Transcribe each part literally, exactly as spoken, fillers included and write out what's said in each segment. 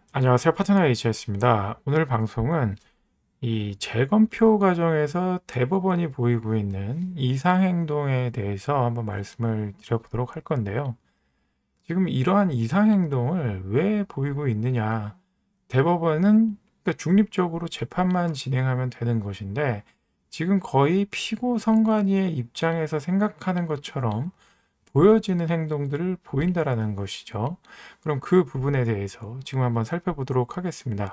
안녕하세요. 파트너 H였습니다. 오늘 방송은 이 재검표 과정에서 대법원이 보이고 있는 이상행동에 대해서 한번 말씀을 드려보도록 할 건데요. 지금 이러한 이상행동을 왜 보이고 있느냐. 대법원은 그러니까 중립적으로 재판만 진행하면 되는 것인데 지금 거의 피고 선관위의 입장에서 생각하는 것처럼 보여지는 행동들을 보인다라는 것이죠. 그럼 그 부분에 대해서 지금 한번 살펴보도록 하겠습니다.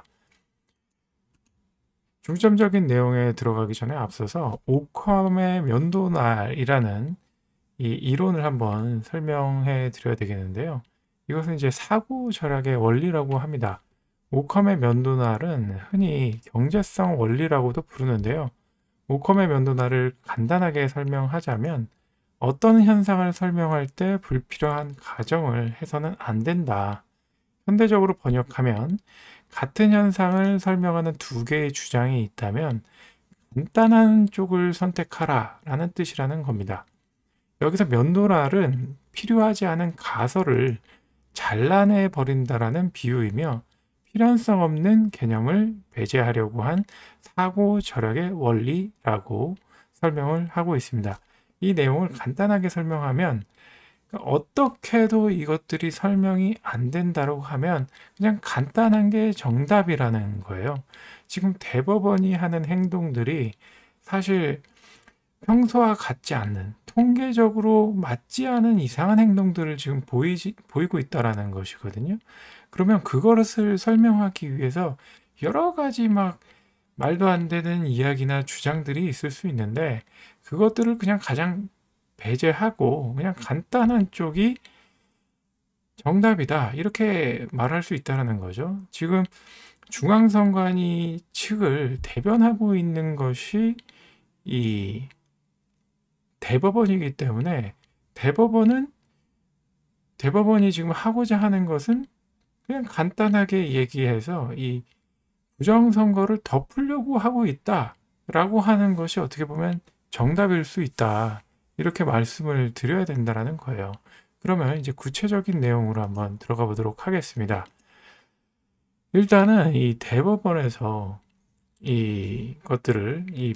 중점적인 내용에 들어가기 전에 앞서서 오컴의 면도날이라는 이 이론을 한번 설명해 드려야 되겠는데요. 이것은 이제 사고 절약의 원리라고 합니다. 오컴의 면도날은 흔히 경제성 원리라고도 부르는데요. 오컴의 면도날을 간단하게 설명하자면 어떤 현상을 설명할 때 불필요한 가정을 해서는 안 된다. 현대적으로 번역하면 같은 현상을 설명하는 두 개의 주장이 있다면 간단한 쪽을 선택하라 라는 뜻이라는 겁니다. 여기서 면도날은 필요하지 않은 가설을 잘라내 버린다라는 비유이며 필연성 없는 개념을 배제하려고 한 사고 절약의 원리라고 설명을 하고 있습니다. 이 내용을 간단하게 설명하면 어떻게 해도 이것들이 설명이 안 된다고 하면 그냥 간단한 게 정답이라는 거예요. 지금 대법원이 하는 행동들이 사실 평소와 같지 않는 통계적으로 맞지 않은 이상한 행동들을 지금 보이지, 보이고 있다라는 것이거든요. 그러면 그것을 설명하기 위해서 여러 가지 막 말도 안 되는 이야기나 주장들이 있을 수 있는데 그것들을 그냥 가장 배제하고 그냥 간단한 쪽이 정답이다 이렇게 말할 수 있다는 거죠. 지금 중앙선관위 측을 대변하고 있는 것이 이 대법원이기 때문에 대법원은 대법원이 지금 하고자 하는 것은 그냥 간단하게 얘기해서 이 부정선거를 덮으려고 하고 있다라고 하는 것이 어떻게 보면 정답일 수 있다. 이렇게 말씀을 드려야 된다는 거예요. 그러면 이제 구체적인 내용으로 한번 들어가 보도록 하겠습니다. 일단은 이 대법원에서 이 것들을 이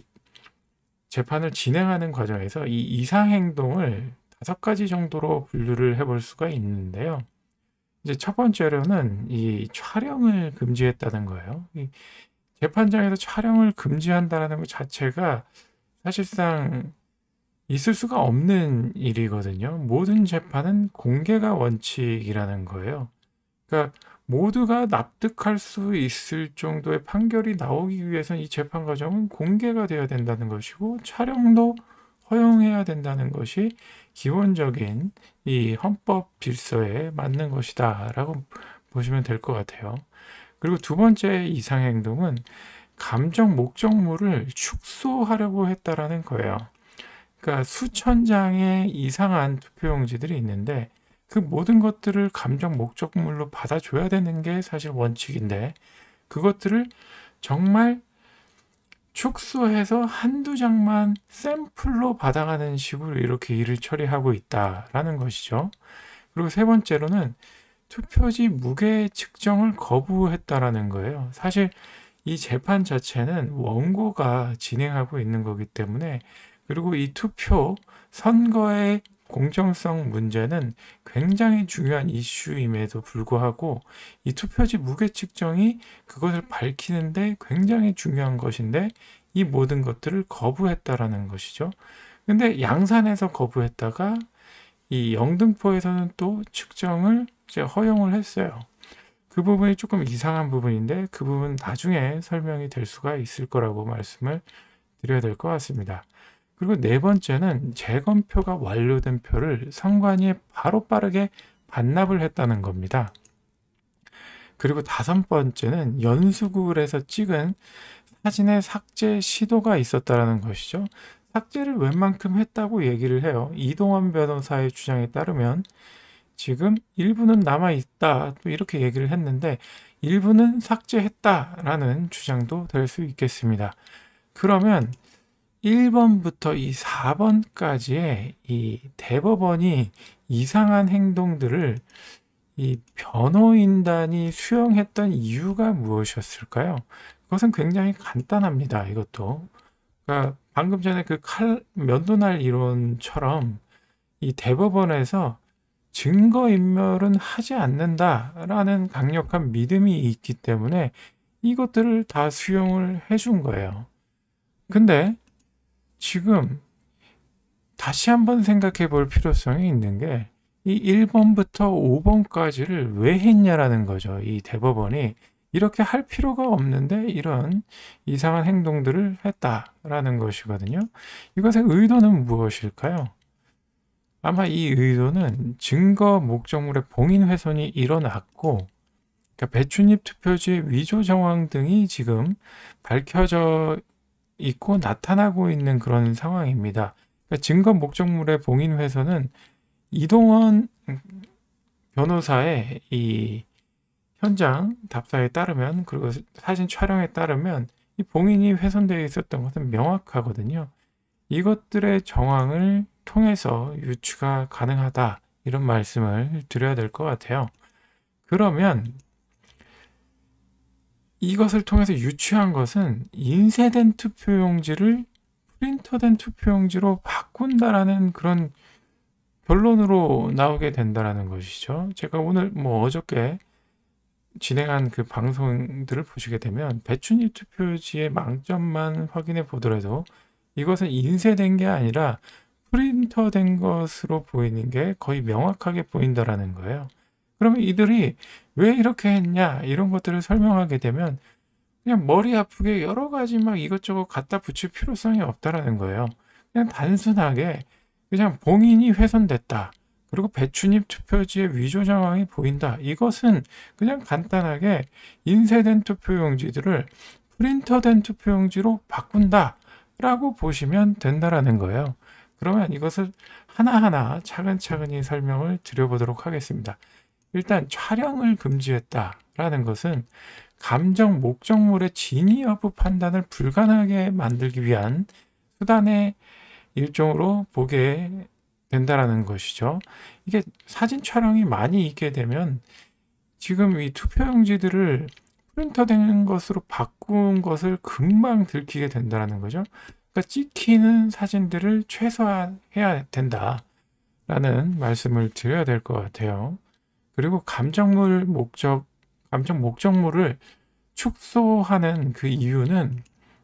재판을 진행하는 과정에서 이 이상행동을 다섯 가지 정도로 분류를 해볼 수가 있는데요. 이제 첫 번째로는 이 촬영을 금지했다는 거예요. 이 재판장에서 촬영을 금지한다는 것 자체가 사실상 있을 수가 없는 일이거든요. 모든 재판은 공개가 원칙이라는 거예요. 그러니까 모두가 납득할 수 있을 정도의 판결이 나오기 위해서는 이 재판 과정은 공개가 되어야 된다는 것이고 촬영도 허용해야 된다는 것이 기본적인 이 헌법 질서에 맞는 것이다 라고 보시면 될 것 같아요. 그리고 두 번째 이상행동은 감정 목적물을 축소하려고 했다라는 거예요. 그러니까 수천 장의 이상한 투표용지들이 있는데 그 모든 것들을 감정 목적물로 받아줘야 되는 게 사실 원칙인데 그것들을 정말 축소해서 한두 장만 샘플로 받아가는 식으로 이렇게 일을 처리하고 있다라는 것이죠. 그리고 세 번째로는 투표지 무게 측정을 거부했다라는 거예요. 사실 이 재판 자체는 원고가 진행하고 있는 거기 때문에 그리고 이 투표 선거의 공정성 문제는 굉장히 중요한 이슈임에도 불구하고 이 투표지 무게 측정이 그것을 밝히는데 굉장히 중요한 것인데 이 모든 것들을 거부했다라는 것이죠. 근데 양산에서 거부했다가 이 영등포에서는 또 측정을 이제 허용을 했어요. 그 부분이 조금 이상한 부분인데 그 부분 나중에 설명이 될 수가 있을 거라고 말씀을 드려야 될 것 같습니다. 그리고 네 번째는 재검표가 완료된 표를 선관위에 바로 빠르게 반납을 했다는 겁니다. 그리고 다섯 번째는 연수구에서 찍은 사진의 삭제 시도가 있었다는 것이죠. 삭제를 웬만큼 했다고 얘기를 해요. 이동환 변호사의 주장에 따르면 지금 일부는 남아있다 또 이렇게 얘기를 했는데 일부는 삭제했다라는 주장도 될 수 있겠습니다. 그러면 일 번부터 이 사 번까지의 이 대법원이 이상한 행동들을 이 변호인단이 수용했던 이유가 무엇이었을까요? 그것은 굉장히 간단합니다. 이것도. 그러니까 방금 전에 그 칼, 면도날 이론처럼 이 대법원에서 증거인멸은 하지 않는다라는 강력한 믿음이 있기 때문에 이것들을 다 수용을 해준 거예요. 근데 지금 다시 한번 생각해 볼 필요성이 있는 게 이 일 번부터 오 번까지를 왜 했냐라는 거죠. 이 대법원이 이렇게 할 필요가 없는데 이런 이상한 행동들을 했다라는 것이거든요. 이것의 의도는 무엇일까요? 아마 이 의도는 증거 목적물의 봉인 훼손이 일어났고, 그러니까 배춧잎 투표지의 위조 정황 등이 지금 밝혀져 있고 나타나고 있는 그런 상황입니다. 그러니까 증거 목적물의 봉인 훼손은 이동원 변호사의 이 현장 답사에 따르면, 그리고 사진 촬영에 따르면 이 봉인이 훼손되어 있었던 것은 명확하거든요. 이것들의 정황을 통해서 유추가 가능하다, 이런 말씀을 드려야 될 것 같아요. 그러면 이것을 통해서 유추한 것은 인쇄된 투표용지를 프린터된 투표용지로 바꾼다라는 그런 결론으로 나오게 된다라는 것이죠. 제가 오늘 뭐 어저께 진행한 그 방송들을 보시게 되면 배춧잎 투표지의 망점만 확인해 보더라도 이것은 인쇄된 게 아니라 프린터된 것으로 보이는 게 거의 명확하게 보인다라는 거예요. 그러면 이들이 왜 이렇게 했냐, 이런 것들을 설명하게 되면 그냥 머리 아프게 여러 가지 막 이것저것 갖다 붙일 필요성이 없다라는 거예요. 그냥 단순하게 그냥 봉인이 훼손됐다, 그리고 배춧잎 투표지의 위조 정황이 보인다, 이것은 그냥 간단하게 인쇄된 투표용지들을 프린터된 투표용지로 바꾼다 라고 보시면 된다라는 거예요. 그러면 이것을 하나하나 차근차근히 설명을 드려보도록 하겠습니다. 일단 촬영을 금지했다라는 것은 감정 목적물의 진위 여부 판단을 불가능하게 만들기 위한 수단의 일종으로 보게 된다라는 것이죠. 이게 사진 촬영이 많이 있게 되면 지금 이 투표용지들을 프린터된 것으로 바꾼 것을 금방 들키게 된다는 거죠. 그러니까 찍히는 사진들을 최소화해야 된다라는 말씀을 드려야 될 것 같아요. 그리고 감정물 목적, 감정 목적물을 축소하는 그 이유는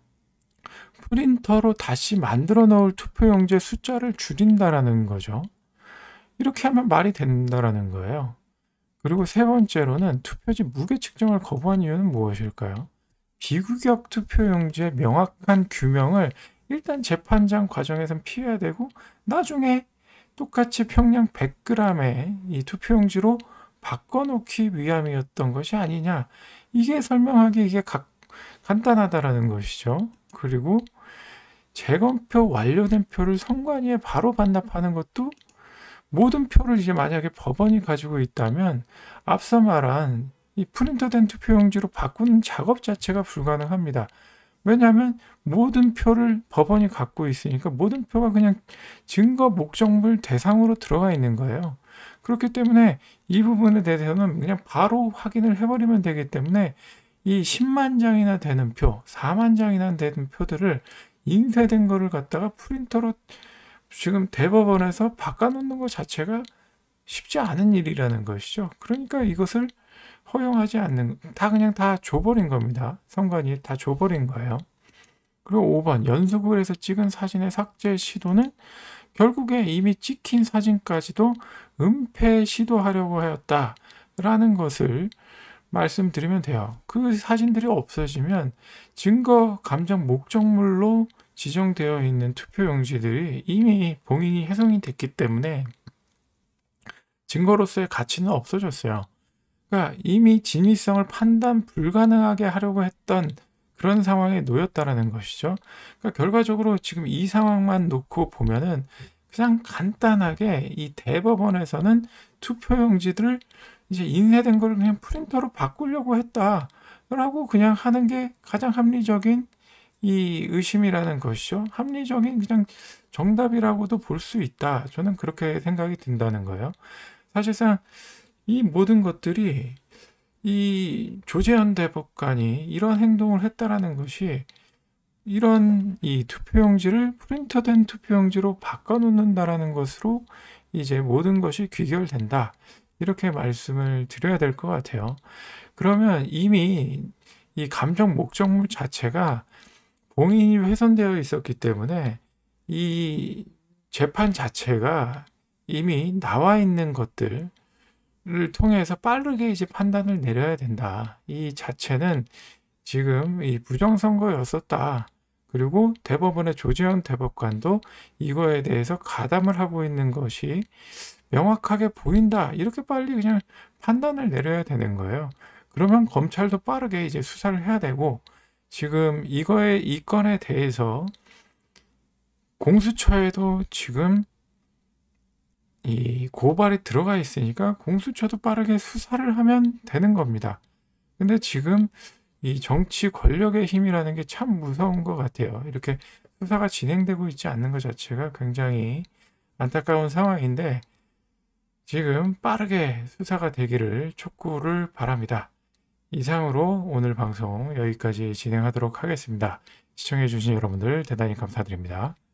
프린터로 다시 만들어 놓을 투표용지의 숫자를 줄인다라는 거죠. 이렇게 하면 말이 된다라는 거예요. 그리고 세 번째로는 투표지 무게 측정을 거부한 이유는 무엇일까요? 비규격 투표용지의 명확한 규명을 일단 재판장 과정에선 피해야 되고, 나중에 똑같이 평량 백 그램의 이 투표용지로 바꿔놓기 위함이었던 것이 아니냐, 이게 설명하기 이게 가, 간단하다라는 것이죠. 그리고 재검표 완료된 표를 선관위에 바로 반납하는 것도, 모든 표를 이제 만약에 법원이 가지고 있다면 앞서 말한 이 프린터된 투표용지로 바꾸는 작업 자체가 불가능합니다. 왜냐하면 모든 표를 법원이 갖고 있으니까 모든 표가 그냥 증거 목적물 대상으로 들어가 있는 거예요. 그렇기 때문에 이 부분에 대해서는 그냥 바로 확인을 해버리면 되기 때문에 이 십만 장이나 되는 표, 사만 장이나 되는 표들을 인쇄된 거를 갖다가 프린터로 지금 대법원에서 바꿔놓는 것 자체가 쉽지 않은 일이라는 것이죠. 그러니까 이것을 허용하지 않는, 다 그냥 다 줘버린 겁니다. 선관위에 다 줘버린 거예요. 그리고 오 번, 연수구에서 찍은 사진의 삭제 시도는 결국에 이미 찍힌 사진까지도 은폐 시도하려고 하였다라는 것을 말씀드리면 돼요. 그 사진들이 없어지면 증거 감정 목적물로 지정되어 있는 투표용지들이 이미 봉인이 훼손이 됐기 때문에 증거로서의 가치는 없어졌어요. 그러니까 이미 진위성을 판단 불가능하게 하려고 했던 그런 상황에 놓였다라는 것이죠. 그러니까 결과적으로 지금 이 상황만 놓고 보면은 그냥 간단하게 이 대법원에서는 투표용지들을 이제 인쇄된 걸 그냥 프린터로 바꾸려고 했다라고 그냥 하는 게 가장 합리적인 이 의심이라는 것이죠. 합리적인 그냥 정답이라고도 볼 수 있다. 저는 그렇게 생각이 든다는 거예요. 사실상 이 모든 것들이 이 조재현 대법관이 이런 행동을 했다라는 것이 이런 이 투표용지를 프린터된 투표용지로 바꿔놓는다라는 것으로 이제 모든 것이 귀결된다. 이렇게 말씀을 드려야 될 것 같아요. 그러면 이미 이 감정 목적물 자체가 봉인이 훼손되어 있었기 때문에 이 재판 자체가 이미 나와 있는 것들을 통해서 빠르게 이제 판단을 내려야 된다. 이 자체는 지금 이 부정선거였었다. 그리고 대법원의 조재현 대법관도 이거에 대해서 가담을 하고 있는 것이 명확하게 보인다. 이렇게 빨리 그냥 판단을 내려야 되는 거예요. 그러면 검찰도 빠르게 이제 수사를 해야 되고, 지금 이거에 이 건에 대해서 공수처에도 지금 이 고발이 들어가 있으니까 공수처도 빠르게 수사를 하면 되는 겁니다. 근데 지금 이 정치 권력의 힘이라는 게 참 무서운 것 같아요. 이렇게 수사가 진행되고 있지 않는 것 자체가 굉장히 안타까운 상황인데, 지금 빠르게 수사가 되기를 촉구를 바랍니다. 이상으로 오늘 방송 여기까지 진행하도록 하겠습니다. 시청해주신 여러분들 대단히 감사드립니다.